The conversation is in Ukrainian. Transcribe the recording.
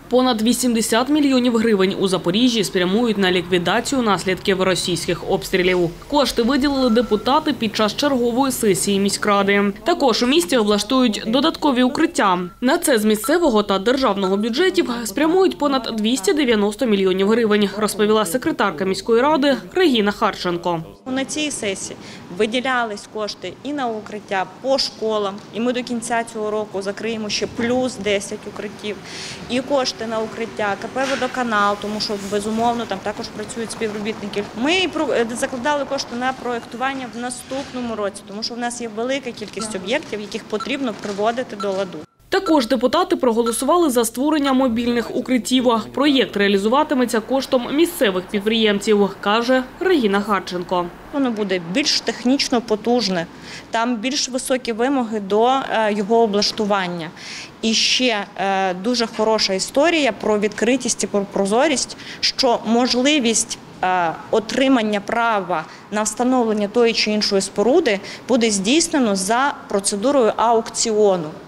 Понад 80 мільйонів гривень у Запоріжжі спрямують на ліквідацію наслідків російських обстрілів. Кошти виділили депутати під час чергової сесії міськради. Також у місті облаштують додаткові укриття. На це з місцевого та державного бюджетів спрямують понад 290 мільйонів гривень, розповіла секретарка міської ради Регіна Харченко. На цій сесії виділялись кошти і на укриття по школам, і ми до кінця цього року закриємо ще плюс 10 укриттів, і кошти на укриття КП «Водоканал», тому що, безумовно, там також працюють співробітники. Ми закладали кошти на проєктування в наступному році, тому що в нас є велика кількість об'єктів, яких потрібно приводити до ладу. Також депутати проголосували за створення мобільних укриттів. Проєкт реалізуватиметься коштом місцевих підприємців, каже Регіна Харченко. Воно буде більш технічно потужне, там більш високі вимоги до його облаштування. І ще дуже хороша історія про відкритість і про прозорість, що можливість отримання права на встановлення тої чи іншої споруди буде здійснено за процедурою аукціону.